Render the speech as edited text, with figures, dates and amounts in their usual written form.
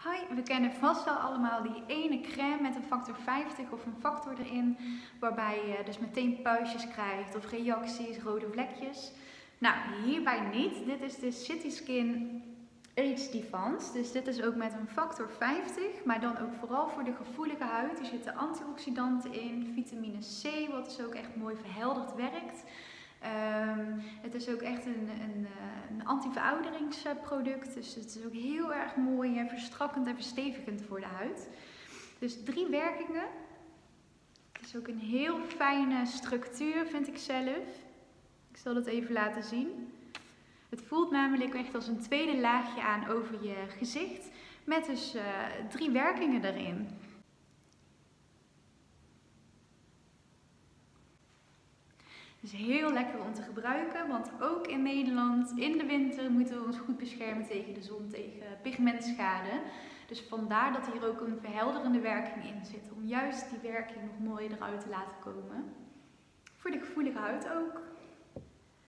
Hi, we kennen vast wel allemaal die ene crème met een factor 50 of een factor erin, waarbij je dus meteen puistjes krijgt of reacties, rode vlekjes. Nou, hierbij niet. Dit is de City Skin Age Defense. Dus dit is ook met een factor 50, maar dan ook vooral voor de gevoelige huid. Er zitten antioxidanten in, vitamine C, wat dus ook echt mooi verhelderd werkt. Het is ook echt een anti-verouderingsproduct, dus het is ook heel erg mooi en verstrakkend en verstevigend voor de huid. Dus 3 werkingen. Het is ook een heel fijne structuur, vind ik zelf. Ik zal het even laten zien. Het voelt namelijk echt als een tweede laagje aan over je gezicht, met dus 3 werkingen erin. Het is heel lekker om te gebruiken, want ook in Nederland in de winter moeten we ons goed beschermen tegen de zon, tegen pigmentschade. Dus vandaar dat hier ook een verhelderende werking in zit, om juist die werking nog mooier eruit te laten komen. Voor de gevoelige huid ook.